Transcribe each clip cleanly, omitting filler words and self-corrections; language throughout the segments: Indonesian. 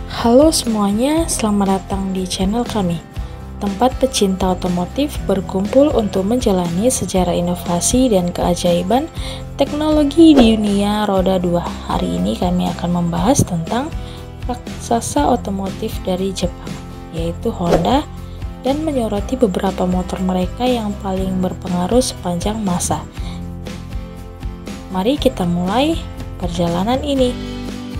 Halo semuanya, selamat datang di channel kami. Tempat pecinta otomotif berkumpul untuk menjalani sejarah inovasi dan keajaiban teknologi di dunia roda 2. Hari ini kami akan membahas tentang raksasa otomotif dari Jepang, yaitu Honda, dan menyoroti beberapa motor mereka yang paling berpengaruh sepanjang masa. Mari kita mulai perjalanan ini.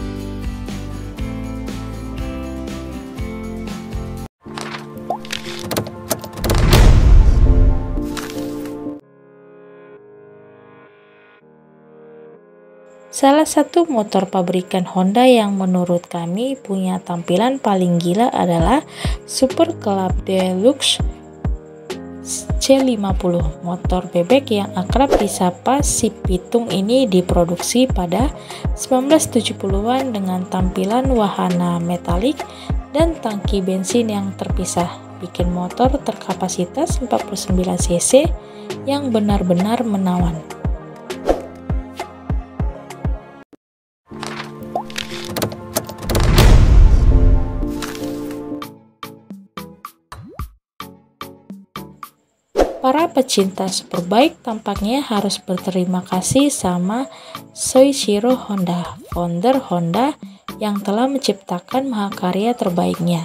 Salah satu motor pabrikan Honda yang menurut kami punya tampilan paling gila adalah Super Club Deluxe C50. Motor bebek yang akrab disapa si pitung ini diproduksi pada 1970-an dengan tampilan wahana metalik dan tangki bensin yang terpisah, bikin motor terkapasitas 49 cc yang benar-benar menawan. Para pecinta superbike tampaknya harus berterima kasih sama Soichiro Honda, founder Honda yang telah menciptakan mahakarya terbaiknya,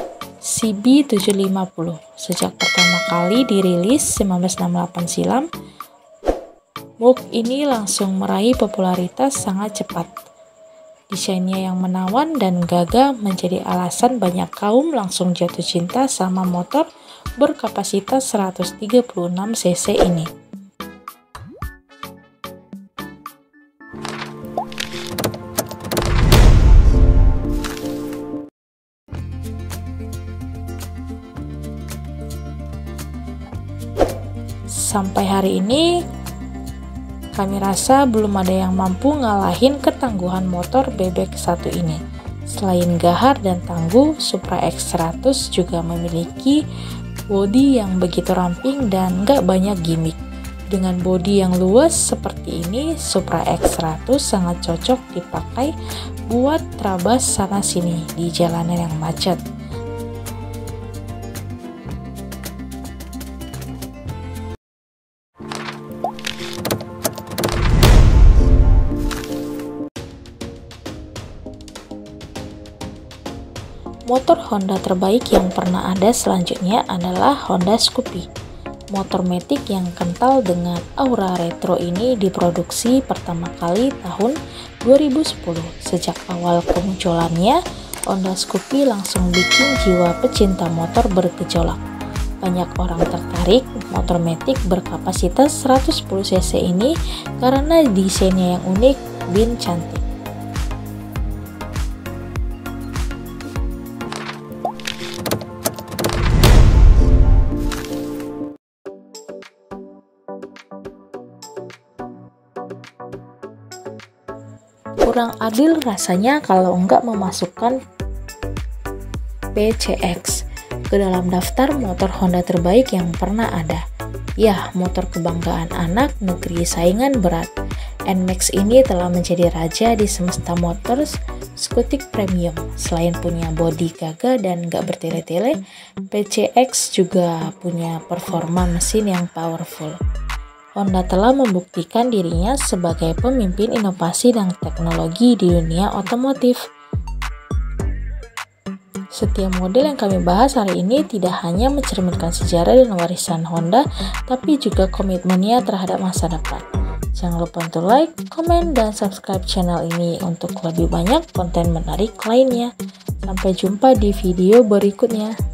CB750. Sejak pertama kali dirilis 1968 silam, mouk ini langsung meraih popularitas sangat cepat. Desainnya yang menawan dan gagah menjadi alasan banyak kaum langsung jatuh cinta sama motor berkapasitas 136 cc ini. Sampai hari ini kami rasa belum ada yang mampu ngalahin ketangguhan motor bebek satu ini. Selain gahar dan tangguh, Supra X100 juga memiliki bodi yang begitu ramping dan gak banyak gimmick. Dengan bodi yang luas seperti ini, Supra X100 sangat cocok dipakai buat terabas sana sini di jalanan yang macet. Motor Honda terbaik yang pernah ada selanjutnya adalah Honda Scoopy. Motor matic yang kental dengan aura retro ini diproduksi pertama kali tahun 2010. Sejak awal kemunculannya, Honda Scoopy langsung bikin jiwa pecinta motor bergejolak. Banyak orang tertarik motor matic berkapasitas 110 cc ini karena desainnya yang unik dan cantik. Kurang adil rasanya kalau enggak memasukkan PCX ke dalam daftar motor Honda terbaik yang pernah ada. Ya, motor kebanggaan anak negeri saingan berat. NMAX ini telah menjadi raja di semesta motors skutik premium. Selain punya bodi gagah dan gak bertele-tele, PCX juga punya performa mesin yang powerful. Honda telah membuktikan dirinya sebagai pemimpin inovasi dan teknologi di dunia otomotif. Setiap model yang kami bahas hari ini tidak hanya mencerminkan sejarah dan warisan Honda, tapi juga komitmennya terhadap masa depan. Jangan lupa untuk like, komen, dan subscribe channel ini untuk lebih banyak konten menarik lainnya. Sampai jumpa di video berikutnya.